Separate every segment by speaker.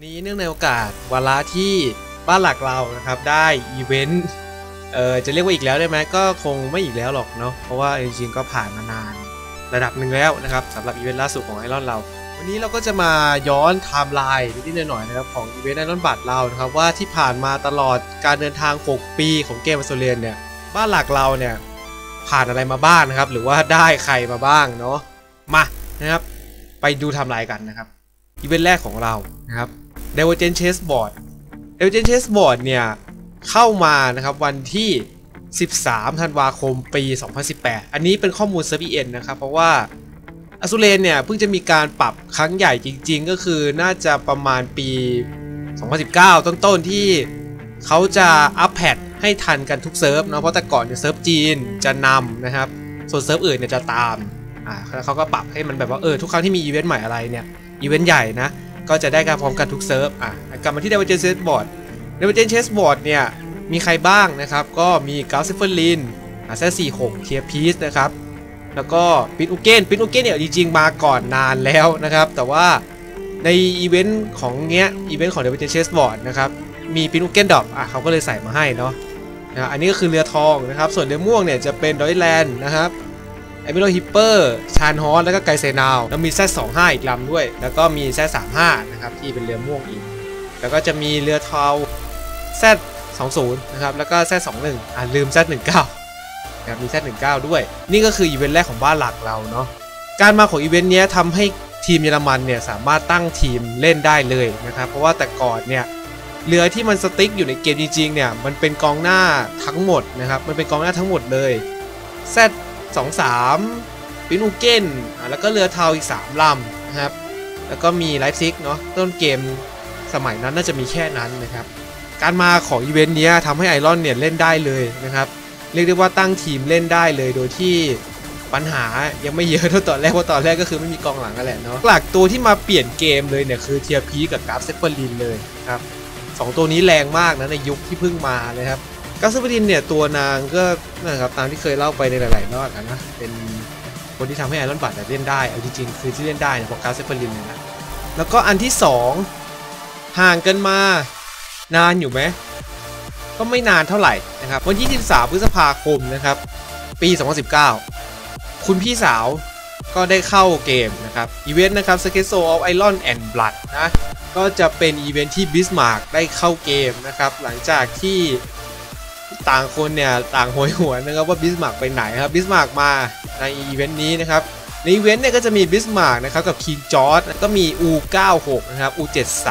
Speaker 1: นี้เนื่องในโอกาสวาระที่บ้านหลักเรานะครับได้อีเวนต์จะเรียกว่าอีกแล้วได้ไหมก็คงไม่อีกแล้วหรอกเนาะเพราะว่าจริงๆก็ผ่านมานานระดับหนึ่งแล้วนะครับสำหรับอีเวนต์ล่าสุดของไอรอนเราวันนี้เราก็จะมาย้อนไทม์ไลน์นิดๆหน่อยๆนะครับของอีเวนต์ไอรอนบัตเรานะครับว่าที่ผ่านมาตลอดการเดินทาง6ปีของเกมอัสโซเลียนเนี่ยบ้านหลักเราเนี่ยผ่านอะไรมาบ้างนะครับหรือว่าได้ใครมาบ้างเนาะมานะครับไปดูไทม์ไลน์กันนะครับอีเวนต์แรกของเรานะครับDivergent Chessboard Divergent Chessboard เนี่ยเข้ามานะครับวันที่13ธันวาคมปี2018อันนี้เป็นข้อมูล CBN นะครับเพราะว่าอัสซูเลนเนี่ยเพิ่งจะมีการปรับครั้งใหญ่จริงๆก็คือน่าจะประมาณปี2019ต้นๆที่เขาจะอัปแพทให้ทันกันทุกเซิร์ฟเนาะเพราะแต่ก่อนเนี่ยเซิร์ฟจีนจะนำนะครับส่วนเซิร์ฟอื่นเนี่ยจะตามเขาก็ปรับให้มันแบบว่าทุกครั้งที่มีอีเวนต์ใหม่อะไรเนี่ยอีเวนต์ใหญ่นะก็จะได้การพร้อมกันทุกเซิร์ฟกลับมาที่ Divergent Chessboard Divergent Chessboard เนี่ยมีใครบ้างนะครับก็มีกาเซฟเฟอร์ลินแซ46เทียพีซนะครับแล้วก็ปินอุเกนเนี่ยจริงๆมาก่อนนานแล้วนะครับแต่ว่าในอีเวนต์ของอีเวนต์ของ Divergent Chessboard นะครับมีปินอุเกนดรอปเขาก็เลยใส่มาให้เนาะอันนี้ก็คือเรือทองนะครับส่วนเรือม่วงเนี่ยจะเป็นดอยแลนด์นะครับไอเมโลฮิปเปอร์ชานฮอสแล้วก็ไกเซนาวแล้วมีแซด25อีกลำด้วยแล้วก็มีแซด35นะครับที่เป็นเรือม่วงอีกแล้วก็จะมีเรือเทาแซด20นะครับแล้วก็แซด21ลืมแซด19นะครับมีแซด19ด้วยนี่ก็คืออีเวนต์แรกของบ้านหลักเราเนาะการมาของอีเวนต์นี้ทำให้ทีมเยอรมันเนี่ยสามารถตั้งทีมเล่นได้เลยนะครับเพราะว่าแต่ก่อนเนี่ยเรือที่มันสติ๊กอยู่ในเกมจริงๆเนี่ยมันเป็นกองหน้าทั้งหมดนะครับมันเป็นกองหน้าทั้งหมดเลยแซด23ปินอูเกนแล้วก็เรือเทาอีก3ลำนะครับแล้วก็มีไลฟ์ซิกเนาะต้นเกมสมัยนั้นน่าจะมีแค่นั้นนะครับการมาของอีเวนต์นี้ทำให้ไอรอนเนี่ยเล่นได้เลยนะครับเรียกได้ว่าตั้งทีมเล่นได้เลยโดยที่ปัญหายังไม่เยอะเท่าตอนแรกเพราะตอนแรกก็คือไม่มีกองหลังกันแหละเนาะหลักตัวที่มาเปลี่ยนเกมเลยเนี่ยคือเทียพีกับกราฟเซฟเฟอร์ลินเลยครับ2ตัวนี้แรงมากนะในยุคที่เพิ่งมาเลยครับกาสเปอรินเนี่ยตัวนางก็นะครับตามที่เคยเล่าไปในหลายๆรอบนะเป็นคนที่ทำให้ไอรอนบัตเล่นได้เอาจริงๆคือที่เล่นได้เนี่ยเพราะกาสเปอรินนะแล้วก็อันที่2ห่างกันมานานอยู่ไหมก็ไม่นานเท่าไหร่นะครับวันที่23พฤษภาคมนะครับปี2019คุณพี่สาวก็ได้เข้าเกมนะครับอีเวนต์นะครับ Sketch of Iron and Blood นะก็จะเป็นอีเวนต์ที่บิสมาร์กได้เข้าเกมนะครับหลังจากที่ต่างคนเนี่ยต่างโหยหวนนะครับว่าบิสมาร์กไปไหนครับบิสมาร์กมาในอีเวนต์นี้นะครับในอีเวนต์เนี่ยก็จะมีบิสมาร์กนะครับกับคิงจอร์จก็มี U96 นะครับ U73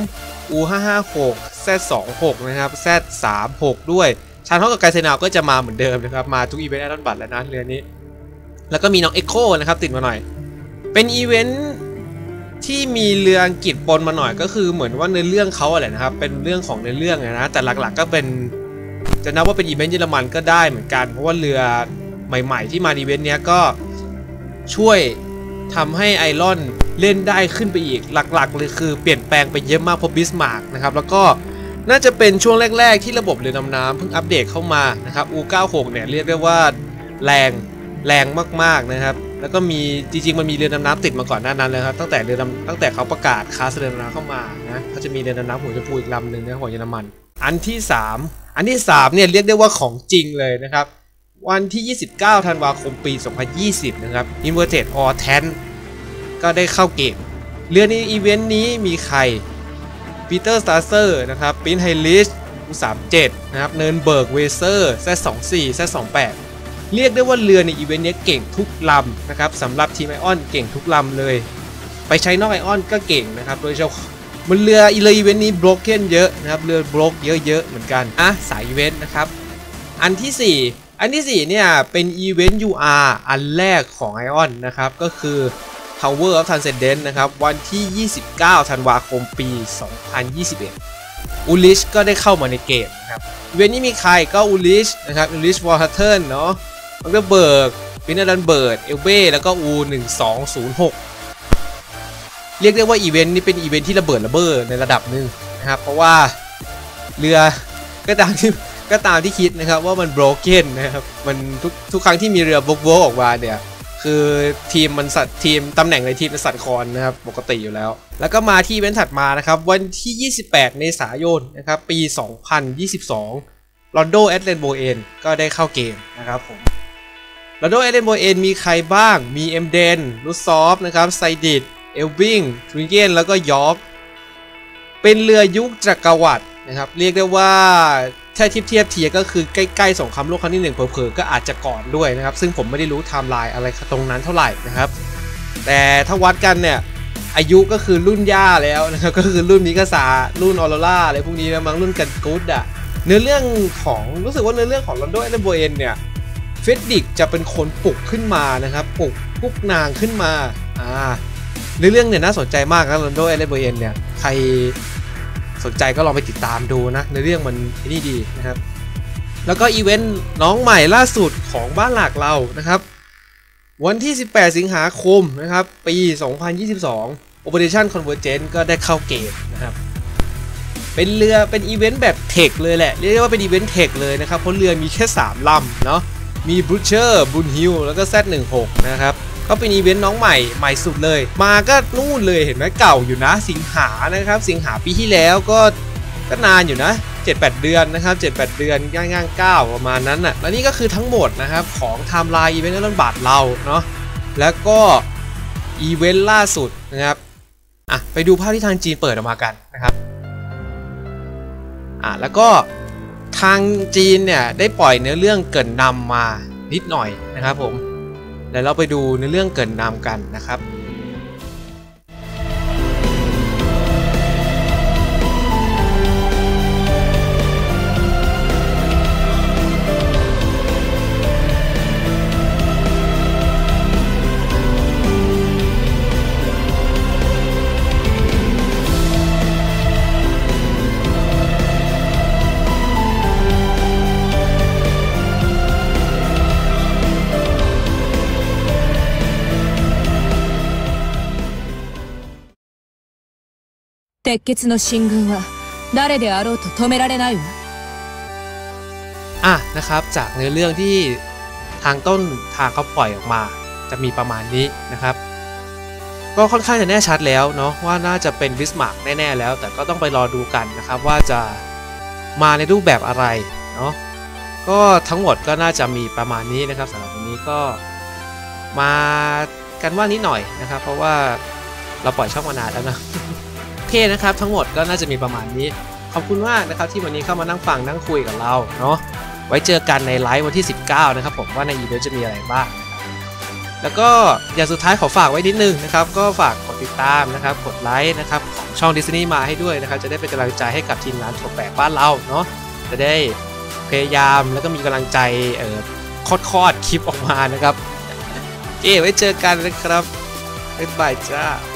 Speaker 1: U556 Z26 นะครับ Z36 ด้วยชานฮอกกับไกเซนาวก็จะมาเหมือนเดิมนะครับมาทุกอีเวนต์ไอรอนบัตแล้วนะเรือนนี้แล้วก็มีน้องเอ็กโคนะครับติดมาหน่อยเป็นอีเวนต์ที่มีเรืออังกฤษปนมาหน่อยก็คือเหมือนว่าในเรื่องเขาอะไรนะครับเป็นเรื่องของในเรื่องนะแต่หลักๆก็เป็นจะนับว่าเป็นอีเวนต์เยอรมันก็ได้เหมือนกันเพราะว่าเรือใหม่ๆที่มาอีเวนต์นี้ก็ช่วยทำให้ไอรอนเล่นได้ขึ้นไปอีกหลักๆเลยคือเปลี่ยนแปลงไปเยอะมากเพราะบิสมาร์กนะครับแล้วก็น่าจะเป็นช่วงแรกๆที่ระบบเรือดำน้ำเพิ่งอัปเดตเข้ามานะครับ U96 เนี่ยเรียกได้ว่าแรงมากๆนะครับแล้วก็มีจริงๆมันมีเรือดำน้ำติดมาก่อนหน้านั้นเลยครับตั้งแต่เขาประกาศคลาสเรือดำน้ำเข้ามานะเขาจะมีเรือดำน้ำหัวชมพูอีกลำหนึ่งนะของเยอรมันอันที่3เนี่ยเรียกได้ว่าของจริงเลยนะครับวันที่29ธันวาคมปี2020นะครับ Inverted Or Tank ก็ได้เข้าเกมเรือในอีเวนต์นี้มีใครปีเตอร์สตาร์เซอร์นะครับปินไฮลิชU37นะครับเนินเบิร์กเวเซอร์ Z24 Z28เรียกได้ว่าเรือในอีเวนต์นี้เก่งทุกลำนะครับสำหรับทีมไอออนเก่งทุกลำเลยไปใช้นอกไอออนก็เก่งนะครับโดยเฉพาะมันเรืออีเวนต์นี้บล็อกเก้นเยอะนะครับเรือบล็อกเยอะๆเหมือนกันสายอีเวนต์นะครับอันที่4เนี่ยเป็นอีเวนต์ UR อันแรกของไอออนนะครับก็คือ Tower of Transcendence นะครับวันที่29ธันวาคมปี2021อูลิชก็ได้เข้ามาในเกมนะครับอีเวนต์นี้มีใครก็อูลิชนะครับอูลิชวอลเทิร์นเนาะมันก็เบิร์กวินเนอร์ดันเบิร์ดเอลเบ้แล้วก็ U1206 เรียกได้ว่าอีเวนต์นี้เป็นอีเวนต์ที่ระเบิดระเบ้อในระดับหนึ่งนะครับเพราะว่าเรือก็ตามที่คิดนะครับว่ามัน broken นะครับมันทุกครั้งที่มีเรือโบกออกมาเนี่ยคือทีมมันสัตว์ทีมตำแหน่งในทีมมันสัตว์คอนนะครับปกติอยู่แล้วแล้วก็มาที่อีเวนต์ถัดมานะครับวันที่28เมษายนนะครับปี2022ลอนโดแอตเลนโบเอนก็ได้เข้าเกมนะครับผมลอนโดแอตเลนโบเอนมีใครบ้างมีเอ็มเดนลูซอฟนะครับไซดิดเอลวิงทริงเกนแล้วก็ยอร์กเป็นเรือยุคจักรวรรดินะครับเรียกได้ว่าถ้าเทียบเทียก็คือใกล้ๆสงครามโลกครั้งที่1เผลอๆก็อาจจะก่อนด้วยนะครับซึ่งผมไม่ได้รู้ไทม์ไลน์อะไรตรงนั้นเท่าไหร่นะครับแต่ถ้าวัดกันเนี่ยอายุก็คือรุ่นย่าแล้วนะครับก็คือรุ่นมิกาซารุ่นออโรราอะไรพวกนี้นะมั้งรุ่นกันกูดอะเนื้อเรื่องของรู้สึกว่าเนื้อเรื่องของลอนโดแอตเลนโบเอนเนี่ยเฟดดิกจะเป็นคนปลุกขึ้นมานะครับปลุกพวกนางขึ้นมาเนื้อเรื่องเนี่ยน่าสนใจมากนะลอนโดแอตเลนโบเอนเนี่ยใครสนใจก็ลองไปติดตามดูนะในเรื่องมันนี่ดีนะครับแล้วก็อีเวนต์น้องใหม่ล่าสุดของบ้านหลักเรานะครับวันที่18สิงหาคมนะครับปี2022 Operation Convergence ก็ได้เข้าเกมนะครับเป็นเรือเป็นอีเวนต์แบบเทคเลยแหละเรียกได้ว่าเป็นอีเวนต์เทคเลยนะครับเพราะเรือมีแค่3ลำเนาะมีบรูเชอร์บุนฮิลแล้วก็ Z16 นะครับก็เป็นอีเวนต์น้องใหม่สุดเลยมาก็นู่นเลยเห็นไหมเก่าอยู่นะสิงหานะครับสิงหาปีที่แล้วก็นานอยู่นะ 7-8 เดือนนะครับ 7-8 เดือนย่าง9ประมาณนั้นน่ะและนี่ก็คือทั้งหมดนะครับของไทม์ไลน์อีเวนต์เรื่องบาทเราเนาะแล้วก็อีเวนต์ล่าสุดนะครับไปดูภาพที่ทางจีนเปิดออกมากันนะครับแล้วก็ทางจีนเนี่ยได้ปล่อยเนื้อเรื่องเกริ่นนำมานิดหน่อยนะครับผมเดี๋ยวเราไปดูในเรื่องเกริ่นนำกันนะครับ
Speaker 2: 鉄血の進軍は誰であろうと止められないわ
Speaker 1: นะครับจากเนื้อเรื่องที่ทางต้นทางเขาปล่อยออกมาจะมีประมาณนี้นะครับก็ค่อนข้างจะแน่ชัดแล้วเนาะว่าน่าจะเป็นบิสมาร์กแน่ๆแล้วแต่ก็ต้องไปรอดูกันนะครับว่าจะมาในรูปแบบอะไรเนาะก็ทั้งหมดก็น่าจะมีประมาณนี้นะครับสำหรับวันนี้ก็มากันว่านิดหน่อยนะครับเพราะว่าเราปล่อยช่องมานานแล้วนะโอเคนะครับทั้งหมดก็น่าจะมีประมาณนี้ขอบคุณมากนะครับที่วันนี้เข้ามานั่งฟังนั่งคุยกับเราเนาะไว้เจอกันในไลฟ์วันที่19นะครับผมว่าในอีเวนต์จะมีอะไรบ้างแล้วก็อย่างสุดท้ายขอฝากไว้นิดนึงนะครับก็ฝากกดติดตามนะครับกดไลค์นะครับของช่องดิสนีย์มาให้ด้วยนะครับจะได้เป็นกำลังใจให้กับทีมงานถั่วแปลกบ้านเราเนาะจะได้พยายามแล้วก็มีกำลังใจคอดคลิปออกมานะครับไว้เจอกันนะครับบ๊ายบายจ้า